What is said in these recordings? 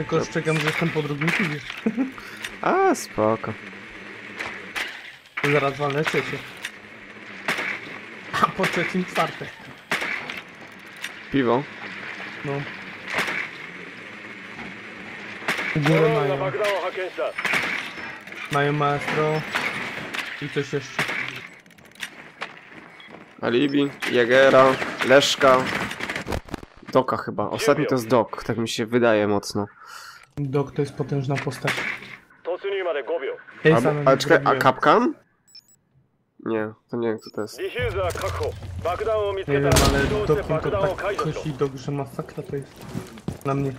Tylko już czekam, że jestem po drugim piwie. A, spoko. Zaraz walę trzecie. A po trzecim czwarte. Piwo? No. Górę mają. Mają maestro. I coś jeszcze. Alibi, Jagera, Leszka. Doka chyba. Ostatni to jest Dok, tak mi się wydaje mocno. Dok to jest potężna postać. Ale czekaj, a Kapkan? Nie, to nie wiem kto to jest. Nie wiem, ale Dokiem to tak kosi Dok, że masakra to jest. Na mnie.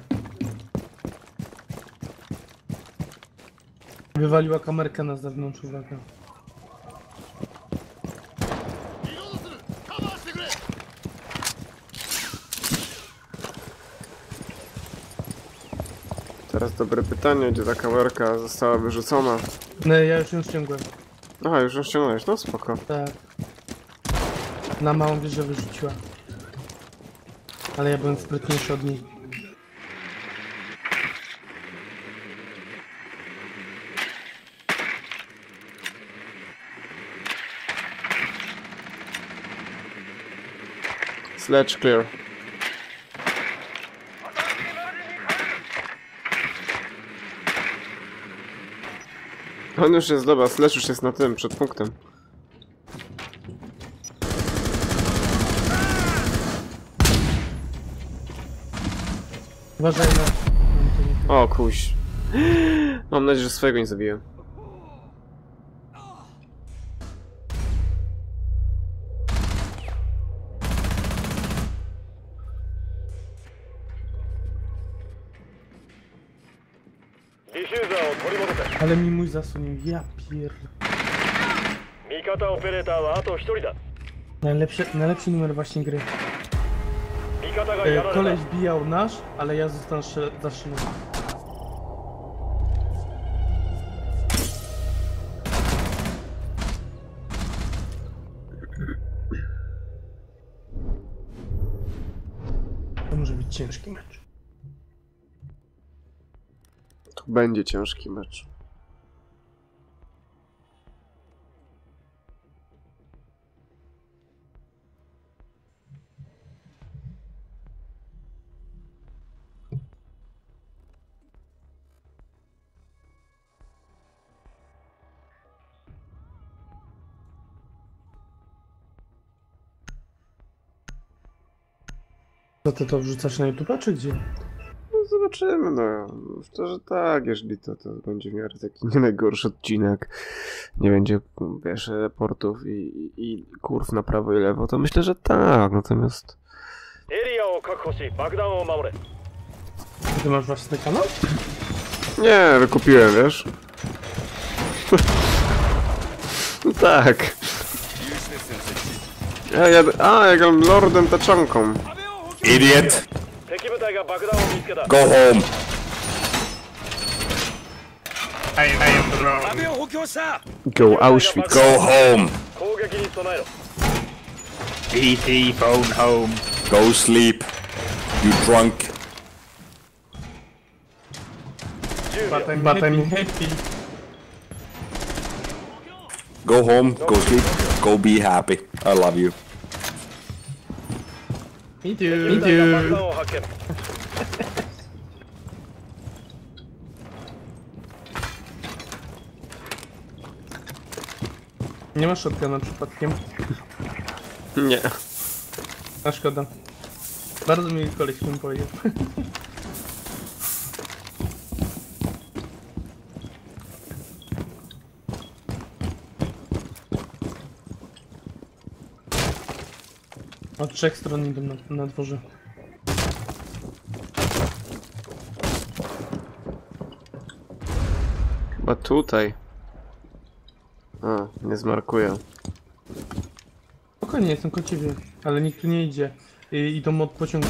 Wywaliła kamerkę na zewnątrz, uwaga. Teraz dobre pytanie, gdzie ta kamerka została wyrzucona? No ja już ją ściągłem. Aha, już ją ściągnąłeś, no spoko. Tak. Na małą wieżę wyrzuciła. Ale ja byłem sprytniejszy od niej. Sledge clear. On już jest, dobra, Sledge już jest na tym, przed punktem. Uważaj na... O, kuś. Mam nadzieję, że swojego nie zabiję. Ale mi mój zasłonił, ja pier... Najlepszy numer właśnie gry. Koleś bijał nasz, ale ja zostanę zastrzelony. To może być ciężki mecz. To będzie ciężki mecz. Co ty to wrzucasz na YouTube, czy gdzie? No zobaczymy, no. Myślę, że tak, jeżeli to będzie w miarę taki nie najgorszy odcinek. Nie będzie, wiesz, reportów i kurw na prawo i lewo, to myślę, że tak, natomiast... Ty masz własny kanał? Nie, wykupiłem, wiesz? No tak. Ja gram Lordem Taczanką. Idiot! Go home! I am the wrong. Go Auschwitz. Go home! BT phone home. Go sleep! You drunk! But I'm happy. Go home, go sleep, go be happy. I love you. Me too. Nie masz shotguna przypadkiem? Nie. A szkoda. Bardzo mi koleś w tym powiedział. Od trzech stron idą na dworze. Chyba tutaj. A, nie zmarkuję. Spokojnie, jestem koło ciebie, ale nikt tu nie idzie. Idą od pociągu.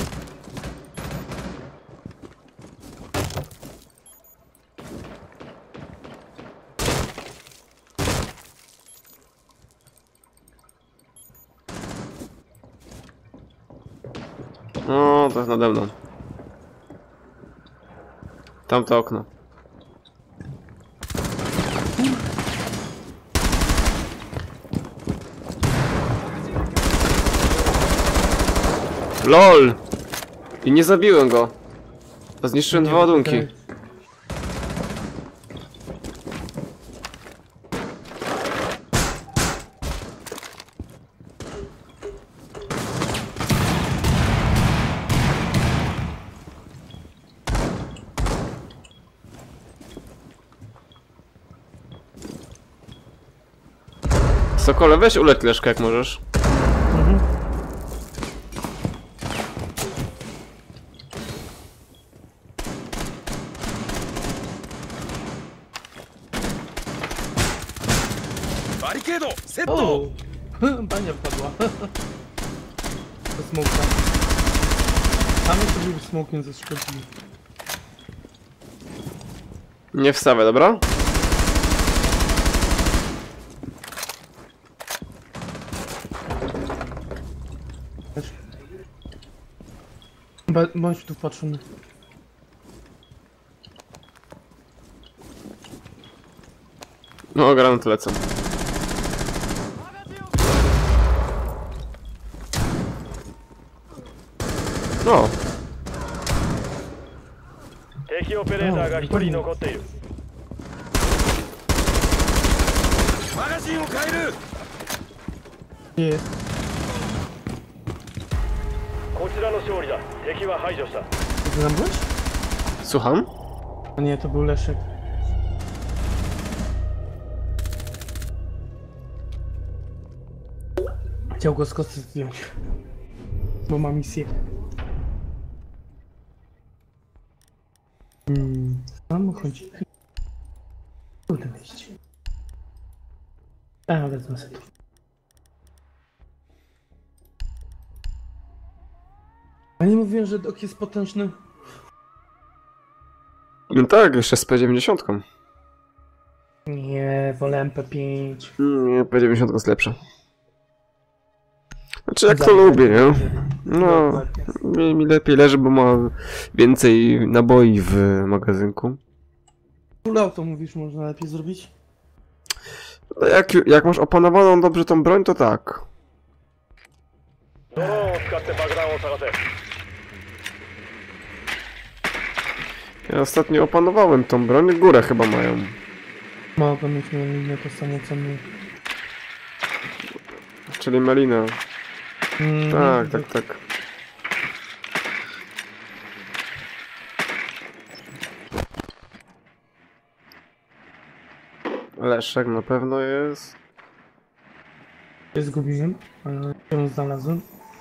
No, to jest nade mną. Tamto okno. LOL! I nie zabiłem go. A zniszczyłem dwa ładunki. Sokole, weź uleć Leszka jak możesz. O! Bania wpadła. To smoka. Same sobie smokiem zaszkodzili. Nie wstawaj, dobra? Bądź tu wpatrzony. No, granaty lecą. No, 敵オペレーターが1人残っている。マガジンを変える。 Nie jest. こちらの勝利だ。敵は排除した。 Ty tam byłeś? słucham? A nie, to był Leszek. Chciał go z kosy zdjąć. Bo ma misję. Mam chodzi. Kurde wyjść. A, wezmę sobie. A nie mówiłem, że dok jest potężny? No tak, jeszcze z P90. Nie, wolę MP5. Nie, P90 jest lepsza. Znaczy jak to lubię, nie? No, mi lepiej leży, bo ma więcej naboi w magazynku. Full auto mówisz, można lepiej zrobić? No jak masz opanowaną dobrze tą broń, to tak. ドローンを使って爆弾を探せ。 Ja ostatnio opanowałem tą broń, górę chyba mają. Mogę mieć linię to samo co my. Czyli Melina. Tak, tak, tak. Leszek na pewno jest. Ja zgubiłem, ale ją znalazłem.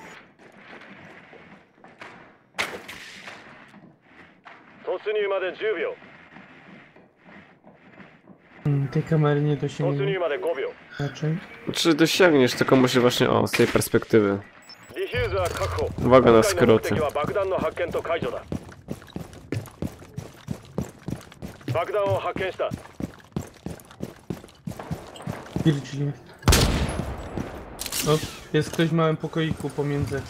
Tej kamery nie 突 dosięgnie 入まで5秒。 raczej. Czy dosięgniesz, tylko musi właśnie, o, z tej perspektywy. ディフューザー確保。 Uwaga na 今回の目 skróty. 的は爆弾の発見と解除だ。爆弾を発見した。 Virginie. O, jest ktoś w małym pokoiku pomiędzy.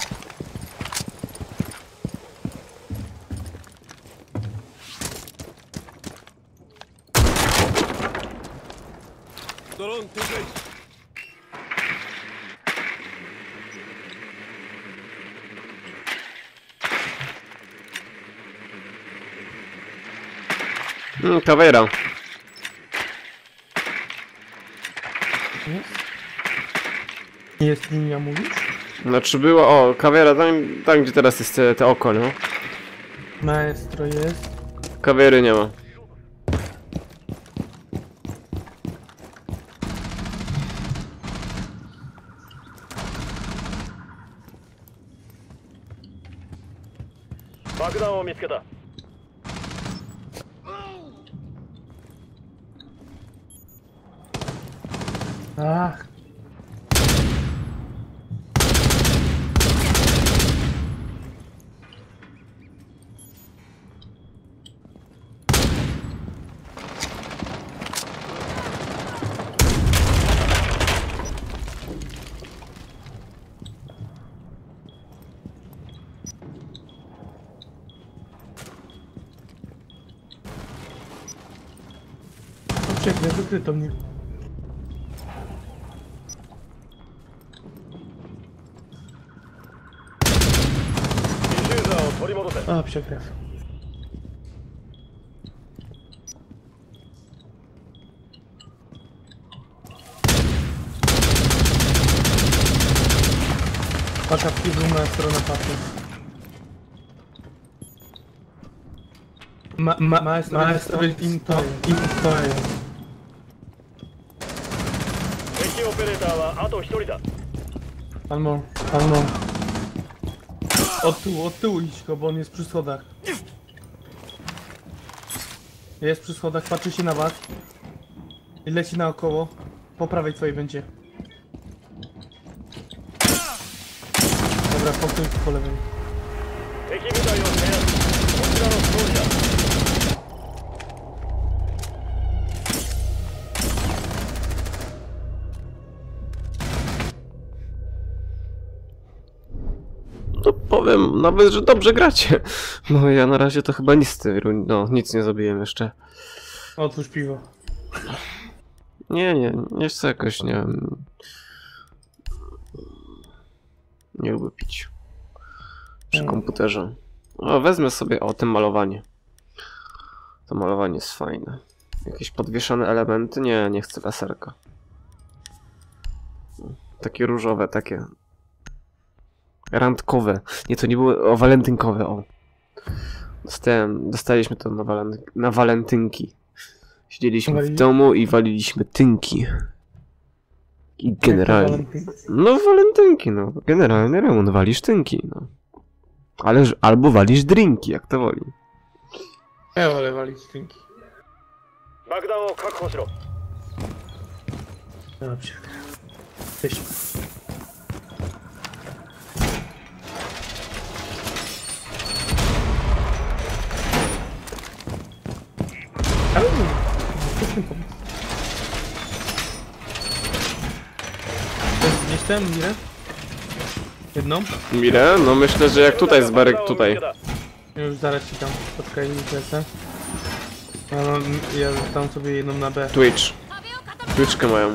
Kawera. Jest? Jest linia, mówisz? Znaczy była, o, kawera, tam gdzie teraz jest te oko, no. Maestro jest. Kawery nie ma. 爆弾を見つけた。 Ach. przekleł, wykryto mnie. O, przekrew. Paka w na stronę paty. Maestro Intoje. 敵オペレーターはあと1人だ Almo. Od tyłu idź go, bo on jest przy schodach. Jest przy schodach, patrzy się na was. I leci naokoło. Po prawej twojej będzie. Dobra, po lewej. 敵部隊を制圧こちらの勝利だ No powiem nawet, że dobrze gracie. No ja na razie to chyba nic z tej no nic nie zrobiłem jeszcze. Otwórz piwo. Nie chcę jakoś, nie wiem. Nie lubię pić. Przy komputerze. O, wezmę sobie, o, tym malowanie. To malowanie jest fajne. Jakieś podwieszone elementy? Nie chcę laserka. Takie różowe, takie... Randkowe. Nie, to nie były... O, walentynkowe, o. Dostaliśmy to na walentynki. Siedzieliśmy w domu i waliliśmy tynki. I generalnie... No walentynki, no. Generalnie remont walisz tynki, no. Ależ albo walisz drinki, jak to woli. Ja wolę walić stynki. 爆弾を確保しろ Dobrze. Cześć. Gdzieś tam, ile? Jedną? Ile? No myślę, że jak tutaj z Berek, tutaj. Już zaraz ci tam spotkaj mi lecę. Ja tam sobie jedną na B. Twitch. Twitchkę mają.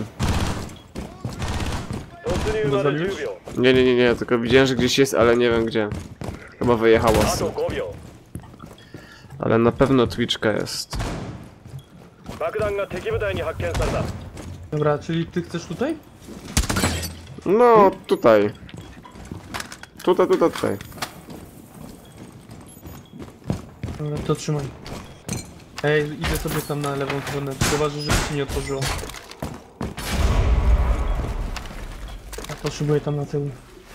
突入まで10秒 Nie, tylko widziałem, że gdzieś jest, ale nie wiem gdzie. Chyba wyjechała あと stąd. 5秒 Ale na pewno Twitchka jest. 爆弾が敵部隊に発見された Dobra, czyli ty chcesz tutaj? No, tutaj. Tutaj. Dobra, to trzymaj. Ej, idę sobie tam na lewą stronę. Zauważy, żeby się nie otworzyło. Ja potrzebuję tam na tył.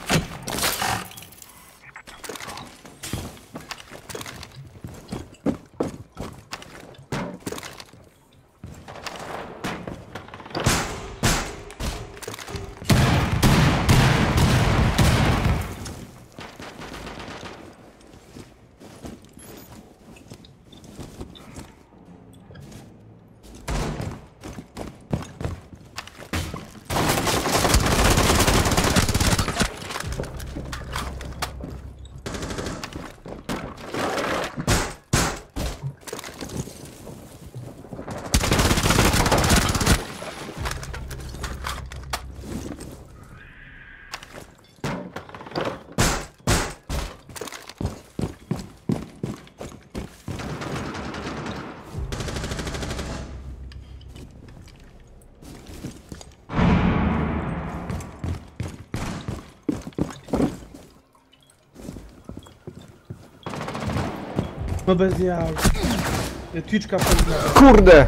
No bez jaj. Twitchka wchodzi. Kurde!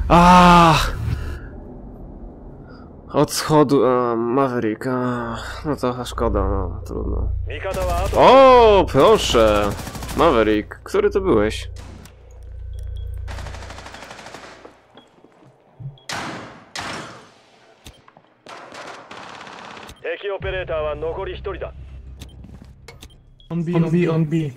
Od schodu, Maverick, no to szkoda, no, trudno. 味方はあと O, proszę! Maverick, który to byłeś? 「敵オペレーターは残り1人だ On B.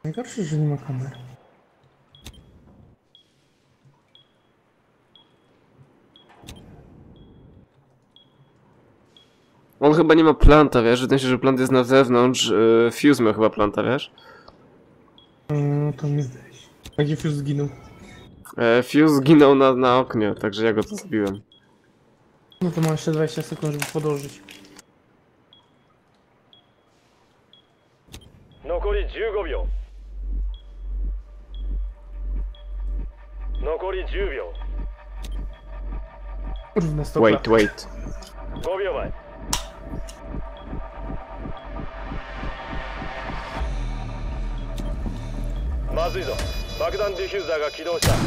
Najgorsze, że nie ma kamer. On chyba nie ma planta, wiesz? Wydaje mi się, że plant jest na zewnątrz. Fuse ma chyba planta, wiesz? No to mi zdaje się. A gdzie Fuse zginął? Fuse zginął na oknie, także ja go to zabiłem. No to mam jeszcze 20 sekund, żeby podłożyć. 残り15秒残り10秒 Równe 100 Wait. 5秒前まずいぞ爆弾ディフューザーが起動した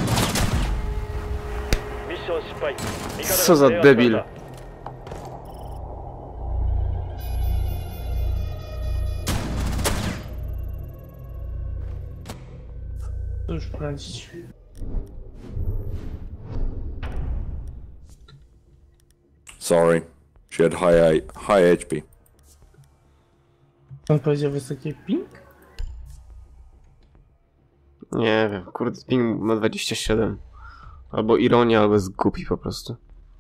ミッション失敗味方が Co za 制圧された debil. To już poradzić. Sorry. She had high HP. On powiedział wysoki ping? Nie wiem, kurde, ping ma 27. Albo ironia, albo jest głupi po prostu.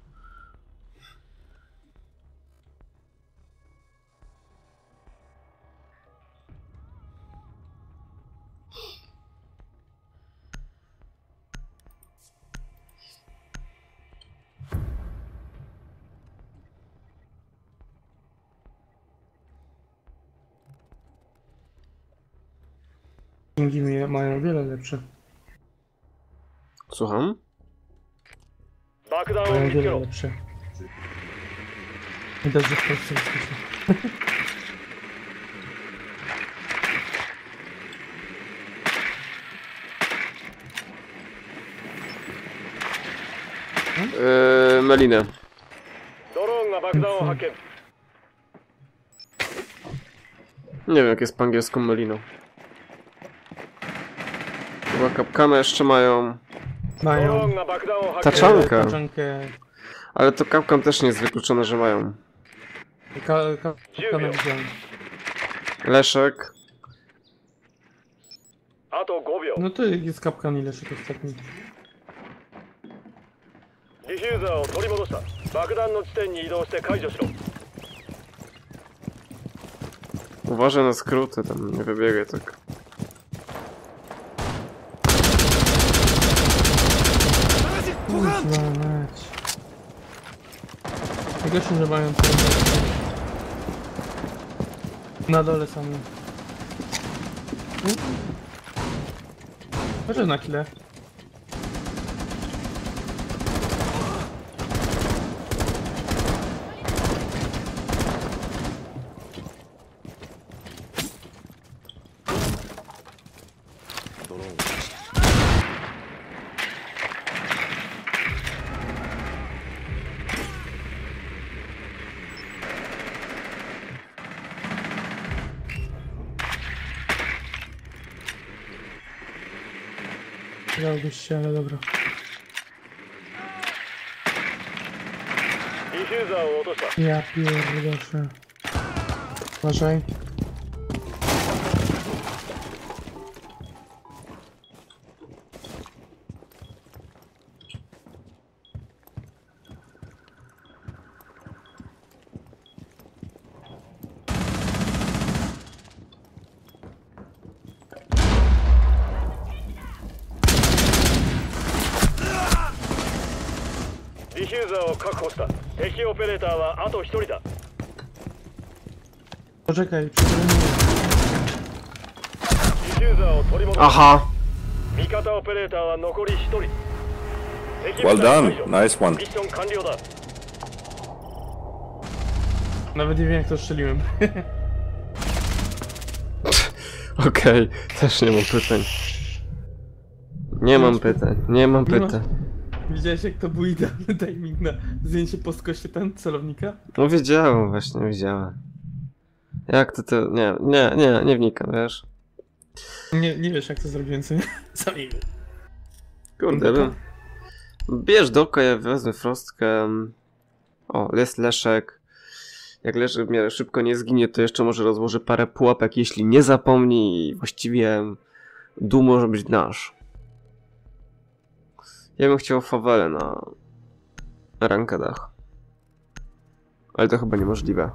Pingi mają o wiele lepsze. Słucham? 爆弾を Mają 見 o つけ wiele ろ lepsze. Widać, że w Polsce jest lepsze. Melinę. ドローンが爆弾を発見 Nie wiem, jak jest po angielsku Melino. Chyba kapkamy jeszcze mają. ドロー Mają ンが爆弾を発見 Taczankę. taczankę, Ale to kapkam też nie jest wykluczone, że mają. kanał widziałem. Leszek. あと5秒 No to jest kapkan ile się to ostatni. ディフューザーを取り戻した爆弾の地点に移動して解除しろ Uważaj na skróty, tam nie wybiegaj tak. Kurwa mać. Najgorsze, że mają to na dole sami. Chociaż na chwilę. Dałbyś się, ale dobra. ディフューザーを落とした Ja pierdolę. Uważaj. ディフューザーを確保した敵オペレーターはあと1人だ Poczekaj, przypomnij. ディフューザーを取り戻す Aha! 味方オペレーターは残り1人敵 Well 部隊 done. 排除 Nice one. ミッション完了だ Nawet nie wiem jak to strzeliłem. Okej, też nie mam pytań. Nie mam pytań. Nie ma- pytań. Widziałeś jak to był idealny timing na zdjęcie po skosie ten celownika? No wiedziałem właśnie, wiedziałem. Jak to... Nie wnikam, wiesz? Nie wiesz jak to zrobiłem, co nie? Sami. Kurde, bym... Bierz doka, ja wezmę frostkę. O, jest Leszek. Jak Leszek w miarę szybko nie zginie, to jeszcze może rozłożę parę pułapek, jeśli nie zapomni i właściwie Dół może być nasz. Ja bym chciał fawelę na rankedach. Ale to chyba niemożliwe.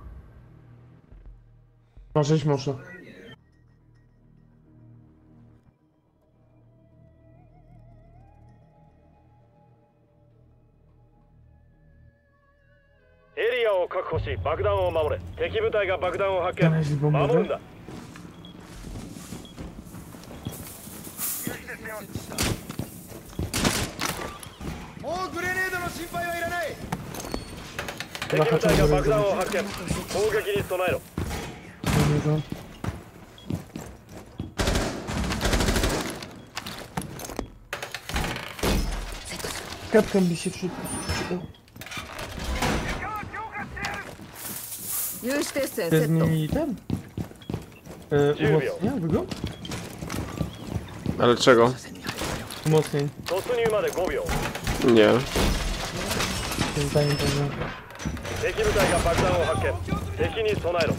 Marzyć można. Area を確保し爆弾を守れ。敵部隊が爆弾を発見。 Znaleźli bombę. 守るんだ。敵部隊が爆弾を発見。攻撃に備えろ。 Jednego. Kapkan by się przydał. 有刺鉄線 Ty セット zmienili ten? Umocnienia? Wygląd? Ale czego? Umocnień. 突入まで5秒。 Nie. Tym zdaniem pewnie. 敵部隊が爆弾を発見。敵に備えろ。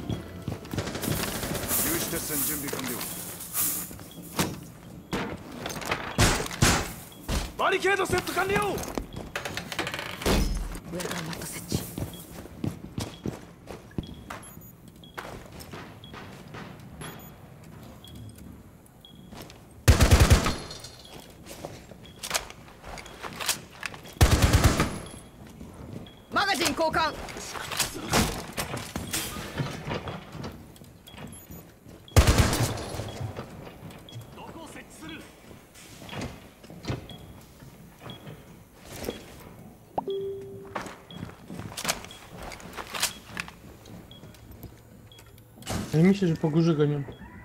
バリケードセット完了。 ウェルカムマット設置 マガジン交換 Ja myślę, że po górze gonią.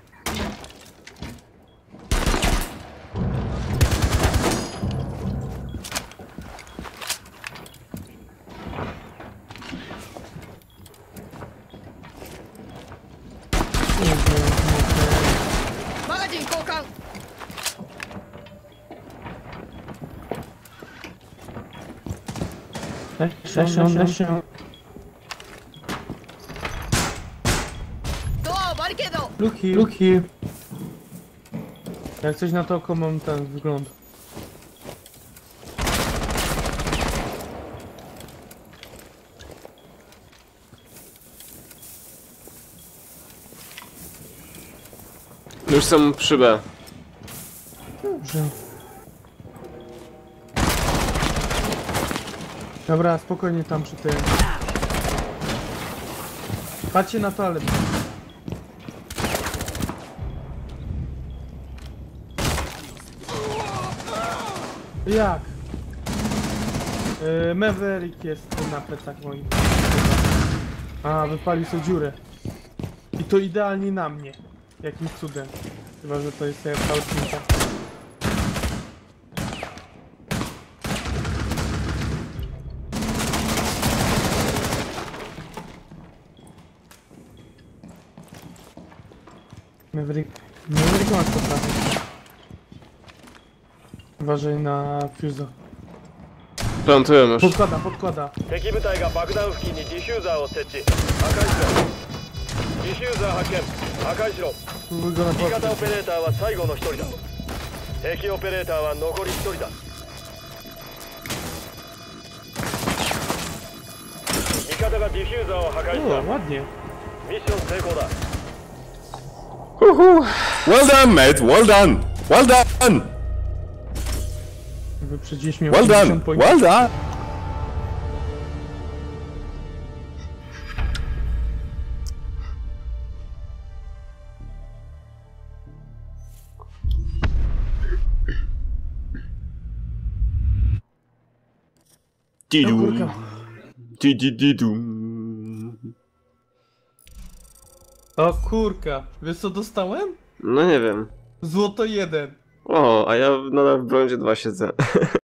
Nie マガジン交換 wiem. ドアをバリケード Look here. Jak coś na to oko mam ten wygląd. Już są przy B. Dobrze. Dobra, spokojnie tam przy tym. Patrzcie na toalet. Jak? Maverick jest na plecach moim. A, wypalił sobie dziurę. I to idealnie na mnie. Jakimś cudem. Chyba, że to jest jakaś odcinka. Maverick ma to prawie. Uważaj na Fuse'a. Plantuję już. Podkłada. 敵部隊が爆弾付近にディフューザーを設置。破壊しろ。ディフューザー発見。破壊しろ。 Wygląda 味方オ pod... ペレーターは最後の一人だ。敵オペレーターは残り一人だ。味方がディフューザーを破壊し O, た。 ładnie. ミッション成功だ。 Well done, mate. Well done. Well done. Wyprzedziłeś mnie o Well 50 done. pointów. Well done. Didu. kurka. Didu. O kurka, wiesz co dostałem? No nie wiem. Złoto 1. O, a ja nadal w brązie 2 siedzę.